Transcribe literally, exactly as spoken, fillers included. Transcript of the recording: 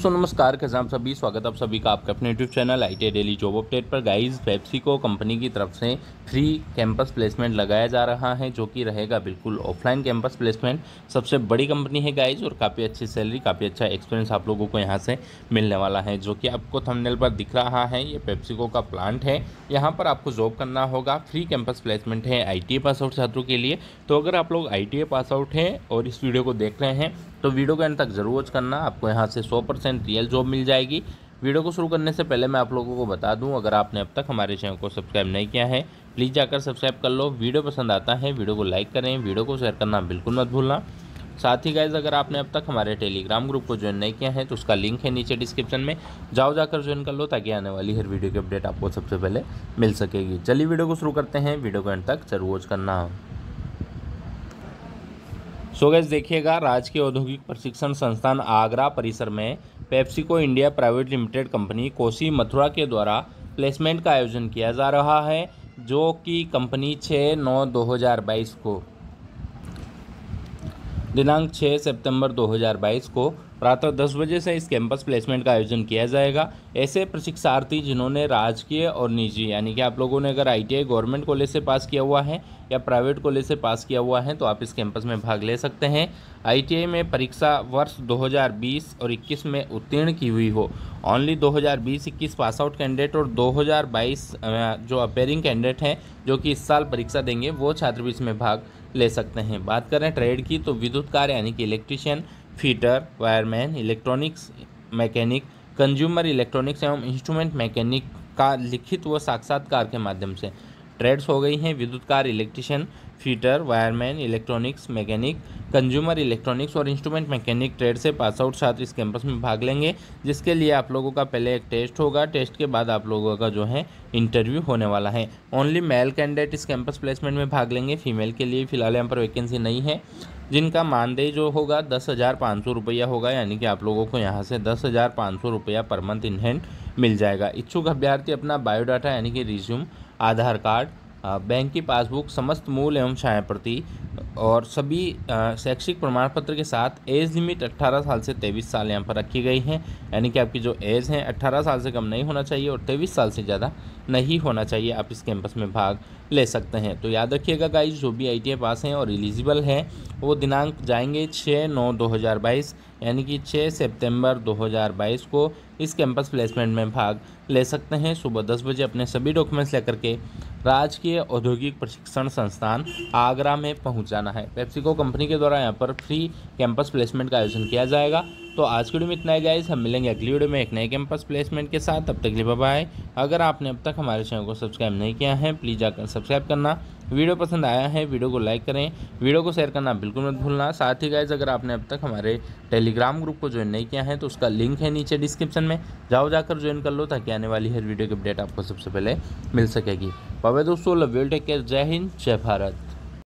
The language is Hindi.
दोस्तों नमस्कार, कैसे आप सभी। स्वागत आप सभी का आपके अपने YouTube channel I T I daily job update पर। गाइस, पेप्सिको कंपनी की तरफ से फ्री कैंपस प्लेसमेंट लगाया जा रहा है, जो कि रहेगा बिल्कुल ऑफलाइन कैंपस प्लेसमेंट। सबसे बड़ी कंपनी है गाइस, और काफ़ी अच्छी सैलरी, काफ़ी अच्छा एक्सपीरियंस आप लोगों को यहाँ से मिलने वाला है, जो कि आपको थंबनेल पर दिख रहा है। ये पेप्सिको का प्लांट है, यहाँ पर आपको जॉब करना होगा। फ्री कैंपस प्लेसमेंट है आई टी आई पास आउट छात्रों के लिए। तो अगर आप लोग आई टी आई पास आउट हैं और इस वीडियो को देख रहे हैं तो वीडियो के अंत तक जरूर वॉच करना, आपको यहाँ से सौ परसेंट रियल जॉब मिल जाएगी। वीडियो को शुरू करने से पहले मैं आप लोगों को बता दूं, अगर आपने अब तक हमारे चैनल को सब्सक्राइब नहीं किया है प्लीज़ जाकर सब्सक्राइब कर लो। वीडियो पसंद आता है वीडियो को लाइक करें, वीडियो को शेयर करना बिल्कुल मत भूलना। साथ ही गाइज, अगर आपने अब तक हमारे टेलीग्राम ग्रुप को ज्वाइन नहीं किया है तो उसका लिंक है नीचे डिस्क्रिप्शन में, जाओ जाकर ज्वाइन कर लो, ताकि आने वाली हर वीडियो की अपडेट आपको सबसे पहले मिल सकेगी। चलिए वीडियो को शुरू करते हैं, वीडियो को अंत तक जरूर वॉच करना। सो गाइस देखिएगा, राजकीय औद्योगिक प्रशिक्षण संस्थान आगरा परिसर में PepsiCo India private limited company Kosi Mathura के द्वारा प्लेसमेंट का आयोजन किया जा रहा है, जो कि कंपनी छः नौ दो हज़ार बाईस को दिनांक छः सितंबर दो हज़ार बाईस को प्रातः दस बजे से इस कैंपस प्लेसमेंट का आयोजन किया जाएगा। ऐसे प्रशिक्षार्थी जिन्होंने राजकीय और निजी, यानी कि आप लोगों ने अगर I T I government college से पास किया हुआ है या प्राइवेट कॉलेज से पास किया हुआ है तो आप इस कैंपस में भाग ले सकते हैं। आई टी आई में परीक्षा वर्ष दो हज़ार बीस और इक्कीस में उत्तीर्ण की हुई हो। ओनली दो हज़ार बीस इक्कीस पास आउट कैंडिडेट और दो हज़ार बाईस जो अपेयरिंग कैंडिडेट हैं जो कि इस साल परीक्षा देंगे, वो छात्र भी इसमें भाग ले सकते हैं। बात करें ट्रेड की तो विद्युत कार्य यानी कि electrician, fitter, wireman, electronics mechanic, consumer electronics एवं इंस्ट्रूमेंट मैकेनिक का लिखित व साक्षात्कार के माध्यम से ट्रेड्स हो गई हैं विद्युत कार्य, electrician, fitter, wireman, electronics mechanic, consumer electronics और इंस्ट्रूमेंट मैकेनिक ट्रेड से पास आउट छात्र इस कैंपस में भाग लेंगे, जिसके लिए आप लोगों का पहले एक टेस्ट होगा। टेस्ट के बाद आप लोगों का जो है इंटरव्यू होने वाला है। ओनली मेल कैंडिडेट इस कैंपस प्लेसमेंट में भाग लेंगे, फीमेल के लिए फिलहाल यहाँ पर वैकेंसी नहीं है, जिनका मानदेय जो होगा दस हज़ार पाँच सौ रुपया होगा, यानी कि आप लोगों को यहाँ से दस हज़ार पाँच सौ रुपया पर मंथ इन हैंड मिल जाएगा। इच्छुक अभ्यर्थी अपना बायोडाटा यानी कि रिज्यूम, आधार कार्ड, बैंक की पासबुक, समस्त मूल एवं छाया प्रति और सभी शैक्षिक प्रमाण पत्र के साथ एज लिमिट अट्ठारह साल से तेईस साल यहाँ पर रखी गई है, यानी कि आपकी जो एज है अट्ठारह साल से कम नहीं होना चाहिए और तेईस साल से ज़्यादा नहीं होना चाहिए। आप इस कैंपस में भाग ले सकते हैं। तो याद रखिएगा गाइस, जो भी आई टी आई पास हैं और एलिजिबल हैं वो दिनांक जाएंगे छः नौ दो हज़ार बाईस, यानी कि छः सितंबर दो हज़ार बाईस को इस कैंपस प्लेसमेंट में भाग ले सकते हैं। सुबह दस बजे अपने सभी डॉक्यूमेंट्स लेकर के राजकीय औद्योगिक प्रशिक्षण संस्थान आगरा में पहुंच जाना है। पेप्सिको कंपनी के द्वारा यहाँ पर फ्री कैंपस प्लेसमेंट का आयोजन किया जाएगा। तो आज की वीडियो में इतना ही गाइस, हम मिलेंगे अगली वीडियो में एक नए कैंपस प्लेसमेंट के साथ। तब तक के लिए बाय बाय। अगर आपने अब तक हमारे चैनल को सब्सक्राइब नहीं किया है प्लीज़ जाकर सब्सक्राइब करना। वीडियो पसंद आया है वीडियो को लाइक करें, वीडियो को शेयर करना बिल्कुल मत भूलना। साथ ही गाइस, अगर आपने अब तक हमारे टेलीग्राम ग्रुप को ज्वाइन नहीं किया है तो उसका लिंक है नीचे डिस्क्रिप्शन में, जाओ जाकर ज्वाइन कर लो, ताकि आने वाली हर वीडियो की अपडेट आपको सबसे पहले मिल सकेगी। बाय बाय दोस्तों, लव यू, टेक केयर, जय हिंद, जय भारत।